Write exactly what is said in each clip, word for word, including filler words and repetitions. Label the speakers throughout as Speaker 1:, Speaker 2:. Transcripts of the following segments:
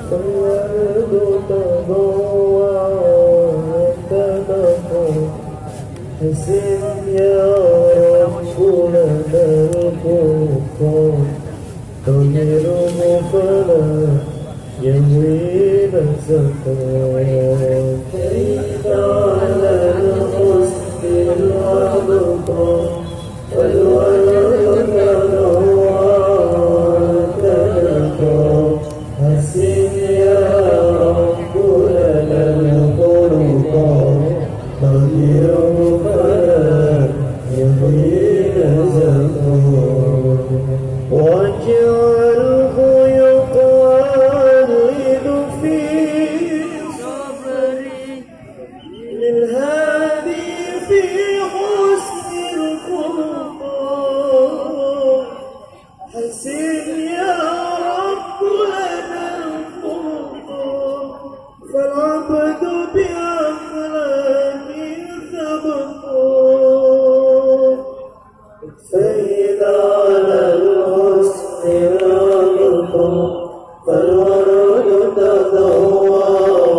Speaker 1: فالورد تضوع وتنقى حسن يا رب لنا الفرقان ضميره فلا يهوي الزكاة كيف على الحسن الأبقى والورد تضوع وتنقى حسن يا رب لنا الفرقان ضميره فلا يهوي الزكاة واجعله يقلد في صبري للهادي في حسن الخلق حسن يا رب لنا الخلق فالعبد بأخلاق سبقوا فإذا على الحسن الأبقى فالورد تضوع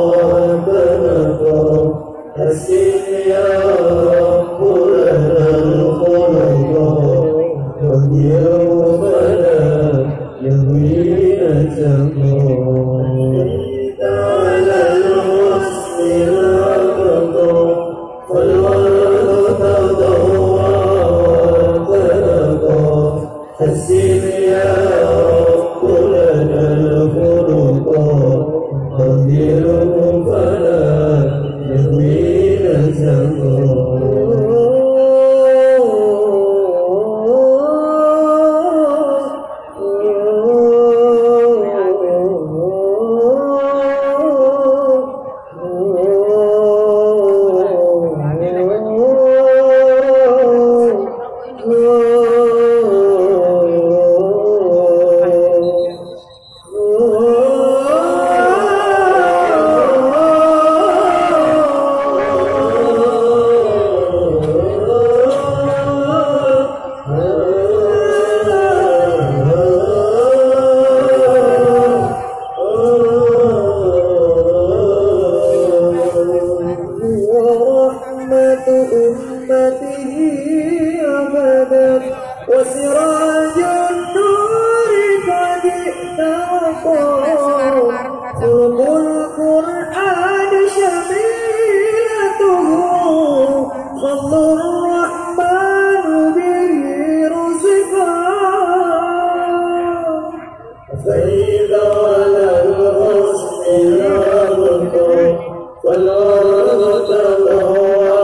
Speaker 1: وتنقى حسن يا رب لنا الخلق ضميره فلا يهوي الزكاة على الحسن الأبقى فالورد تضوع حسن يا رب لنا الفرقان ضميره فلا يهوي الزكاة أمته أبدا وسراج النور قد احترقا خلق القرآن شميلته خلق الرحمن به رزقا فإذا على الحسن الأبقى والأرض تضوع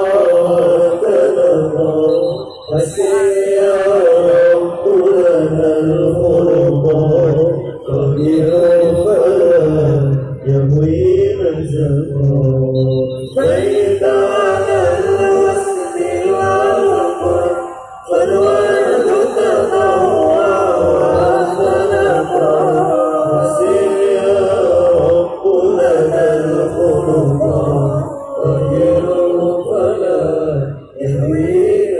Speaker 1: حسن يا رب لنا الخلق ضميره فلا يهوي الزكاة فإذا على الحسن الأبقى فالورد تضوع وتنقى حسن يا رب لنا الخلق ضميره فلا يهوي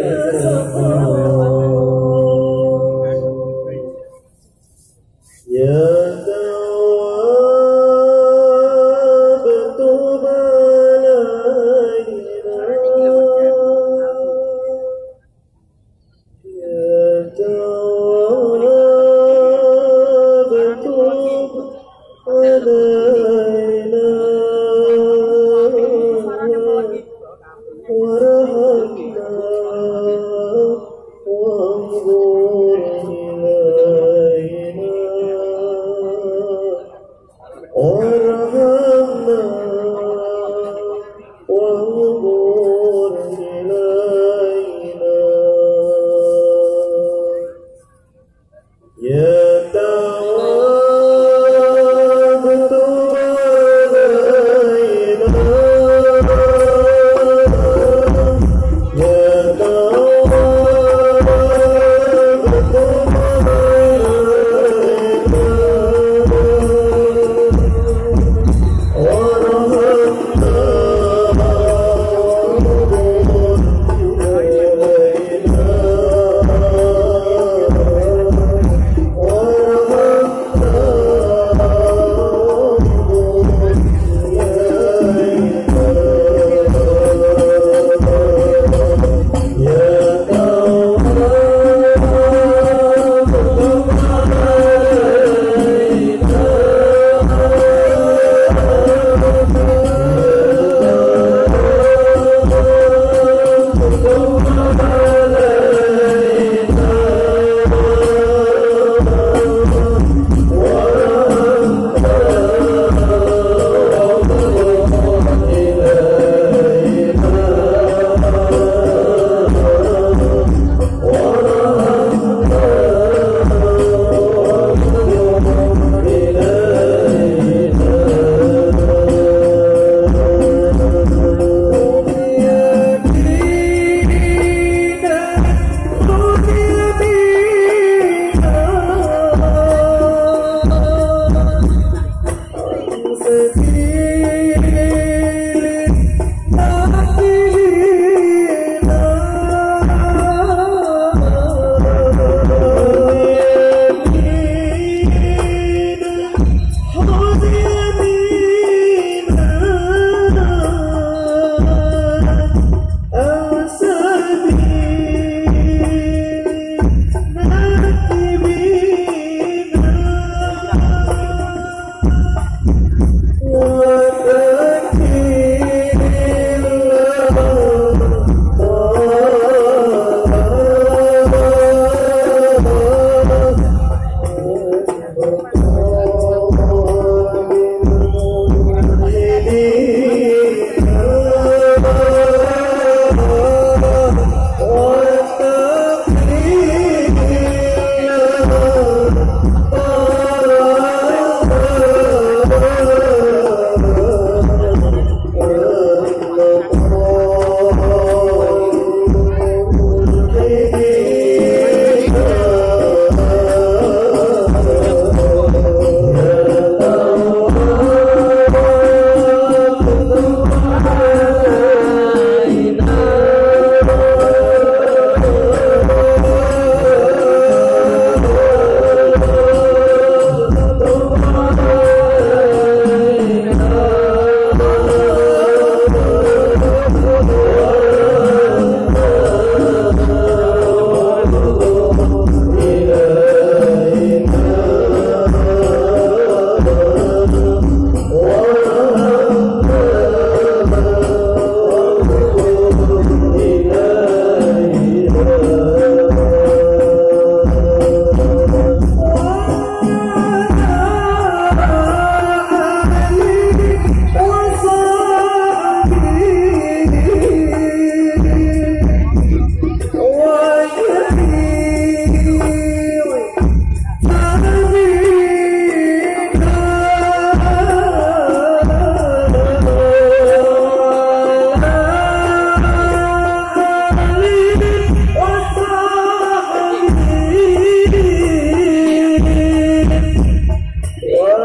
Speaker 1: يا توابت بلاينا يا توابت بلاينا ورحمنا وانظر إلينا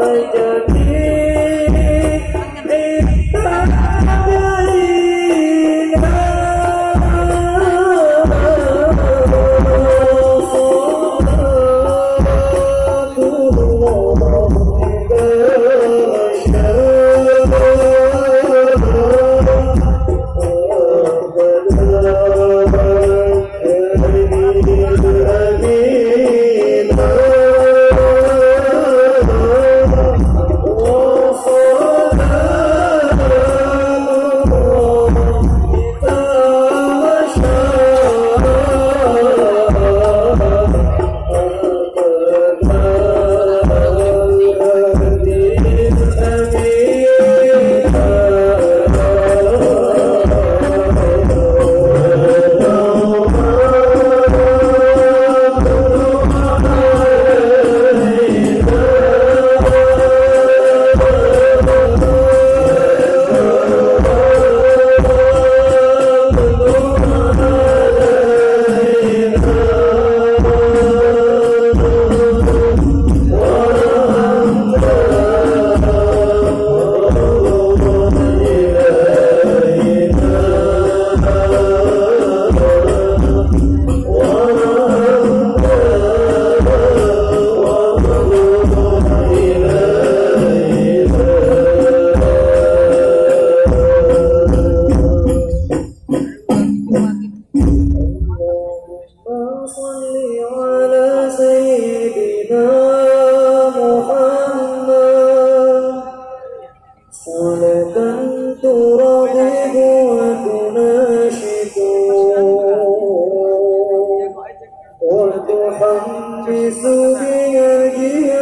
Speaker 1: وتحمس بيدي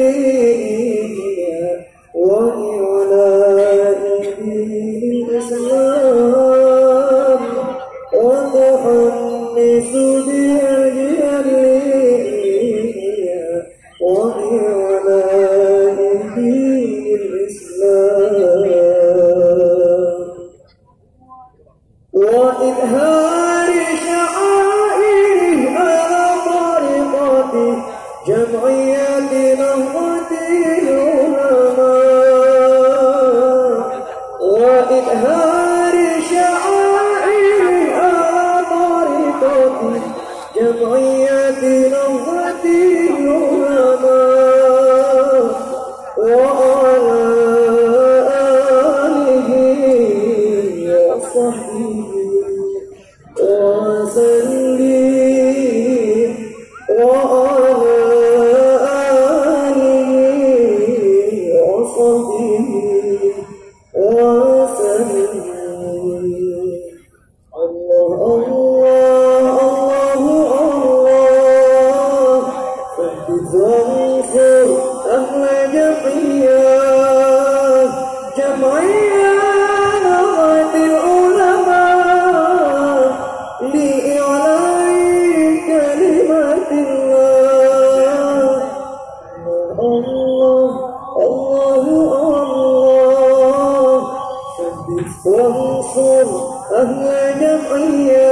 Speaker 1: الليل وإعلائه الإسلام وتحمس بيدي الليل وإعلائه الإسلام وإظهار شعائره على طريقة جمعية نهضة العلماء وإظهار شعائره على طريقة جمعية نهضة العلماء وعلى آله وصحبه وسلم وعلى آله وصحبه وسلم. الله الله الله فاحفظ وانصر أهل جمعية جمعية نهضة العلماء لإعلاء كلمة الله. الله الله الله ثبت وانصر أهل جمعية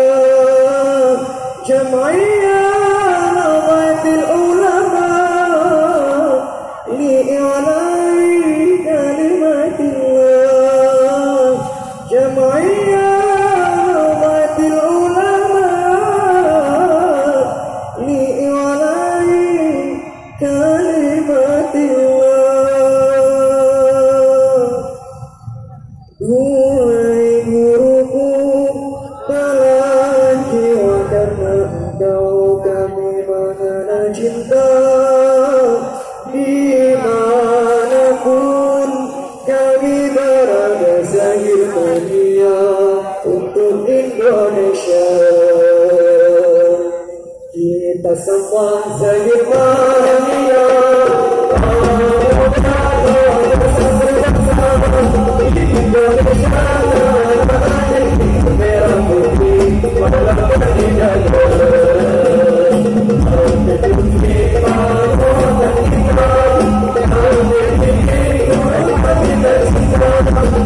Speaker 1: جمعية نهضة العلماء لإعلاء كلمة الله جمعية نهضة العلماء لإعلاء كلمة الله. Duhai guruku, pelaki karena engkau kami mengenal cinta. Dimanapun kami berada, Zahir Mania untuk Indonesia. Kita semua Zahir Mania, Indonesia merah putih malam berdaya.